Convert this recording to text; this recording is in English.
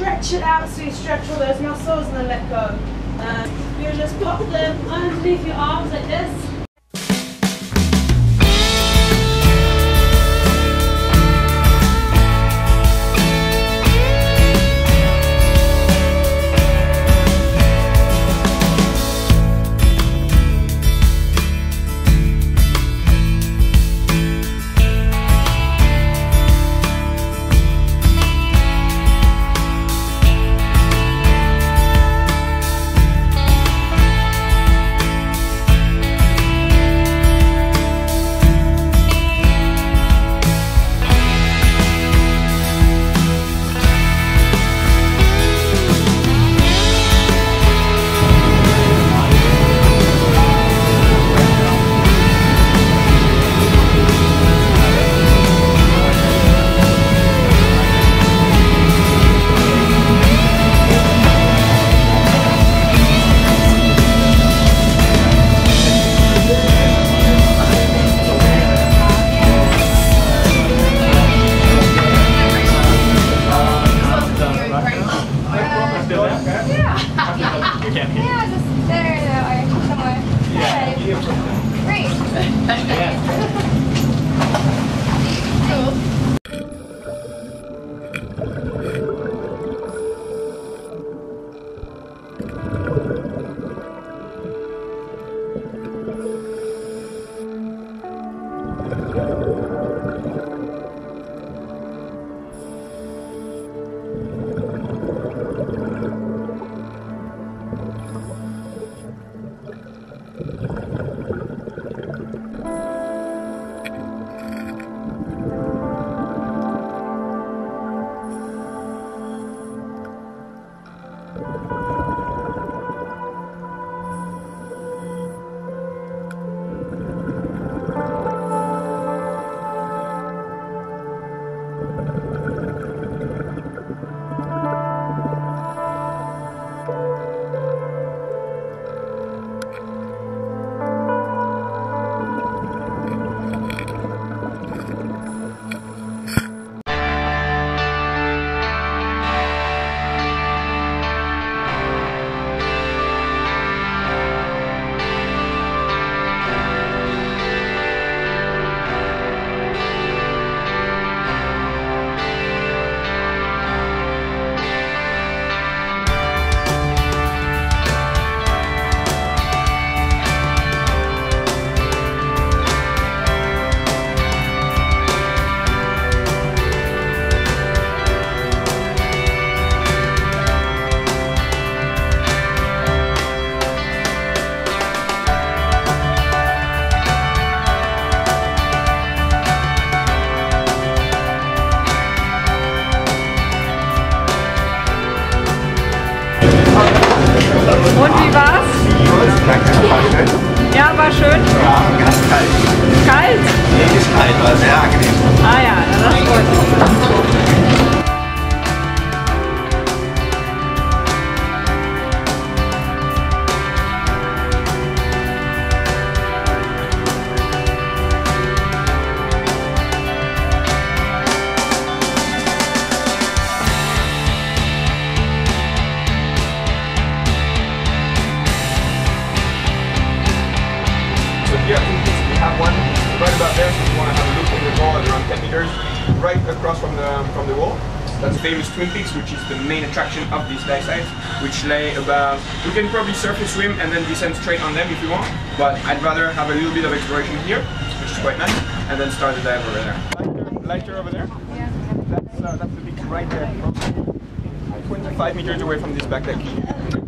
stretch it out so you stretch all those muscles and then let go. You just pop them underneath your arms like this. Und wie war's? Ja, war schön. Ja, ganz kalt. Kalt? Nee, ist kalt, war sehr angenehm. Ah ja, das freut mich. Here we have one right about there, so if you want to have a look on the wall at around 10 meters, right across from the wall. That's famous Twin Peaks, which is the main attraction of these dive sites, which lay about, we can probably surf and swim and then descend straight on them if you want, but I'd rather have a little bit of exploration here, which is quite nice, and then start the dive over there. Lighter over there? Yeah. That's the beach right there, 25 meters away from this back deck.